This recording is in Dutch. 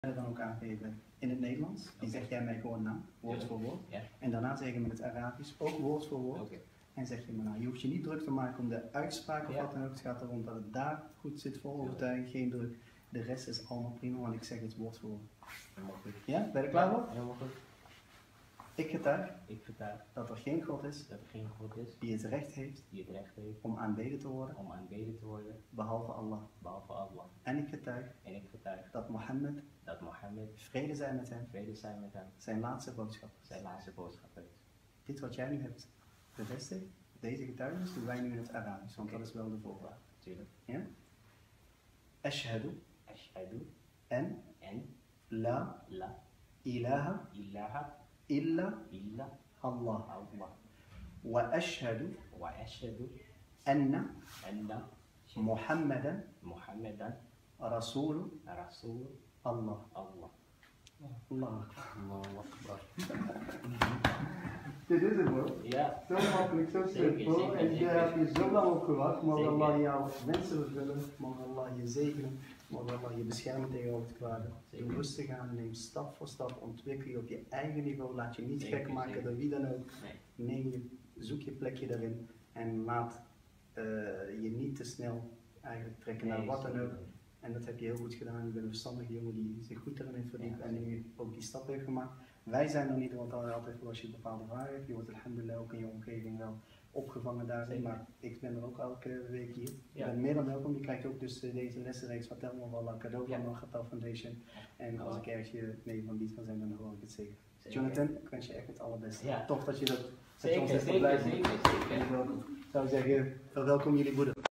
dan ook aangeven in het Nederlands. Die zeg jij mij gewoon na, woord voor woord. Ja. En daarna zeg je met het Arabisch, ook woord voor woord. Okay. En zeg je me na. Je hoeft je niet druk te maken om de uitspraak of wat dan ook. Het gaat erom dat het daar goed zit voor overtuiging, geen druk. De rest is allemaal prima, want ik zeg het woord voor woord. Helemaal goed. Ja, ben je er klaar voor? Helemaal goed. Ik getuig Ik vertel dat er geen God is dat er geen God is die het recht heeft die het recht heeft om aanbeden te worden, om aanbeden te worden, behalve Allah. behalve Allah. En ik getuig En ik vertuig dat Mohammed, dat Mohammed, vrede zij met hem, vrede zij met hem, zijn laatste boodschap is. zijn laatste boodschap is. Dit wat jij nu hebt bevestigd, deze getuigenis, doen wij nu in het Arabisch, want dat is wel de voorwaarde. Natuurlijk. Ja? Ashhadu Ashhadu en en la la ilaha ilaha illa illa Allah. Allah. Wa ashhadu Wa ashhadu anna anna Muhammadan Muhammadan Rasul Rasul Allah. Allah. Allah. Allahu Akbar. Dit is het hoor. Ja. Zo makkelijk, zo simpel. Zeker, En zeker. daar heb je zo lang op gewacht. Mogen Zeker. Allah jouw wensen vervullen. Mogen Allah je zegenen. Mogen Allah je beschermen tegenover het kwade. Zeker. Doe rustig aan. Neem stap voor stap. Ontwikkel je op je eigen niveau. Laat je niet Zeker, gek maken zeker. door wie dan ook. Nee. Zoek je plekje daarin. En laat je niet te snel eigenlijk trekken naar wat dan ook. En dat heb je heel goed gedaan. Je bent een verstandige jongen die zich goed erin heeft verdiept Ja, en die ook die stap heeft gemaakt. Wij zijn er niet, want altijd als je bepaalde vragen hebt, je wordt alhamdulillah ook in je omgeving wel opgevangen daarin. Zeker. Maar ik ben er ook elke week hier. Ja. Je bent meer dan welkom. Je krijgt ook dus deze lessenreeks van Telma Wallah cadeau van de Gatal Foundation. En als ik ergens je mee van dienst kan zijn, dan hoor ik het zeker. Zeker. Jonathan, ik wens je echt het allerbeste. Ja. Tof dat je dat Zeker, ons hebt zeker, blijven. zeker, zeker. En welkom. Ik zou zeggen, verwelkom jullie broeder.